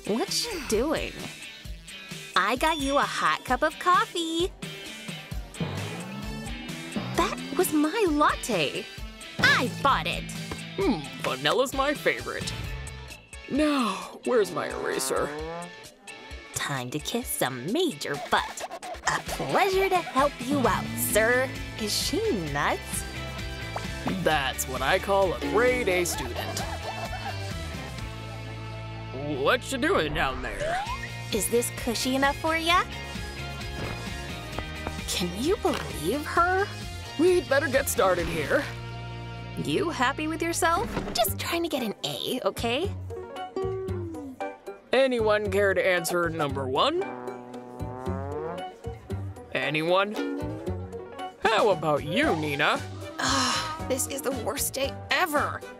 What's she doing? I got you a hot cup of coffee. That was my latte. I bought it. Vanilla's my favorite. Now, where's my eraser? Time to kiss some major butt. A pleasure to help you out, sir. Is she nuts? That's what I call a grade A student. What you doing down there? Is this cushy enough for ya? Can you believe her? We'd better get started here. You happy with yourself? Just trying to get an A, okay? Anyone care to answer number 1? Anyone? How about you, Nina? This is the worst day ever.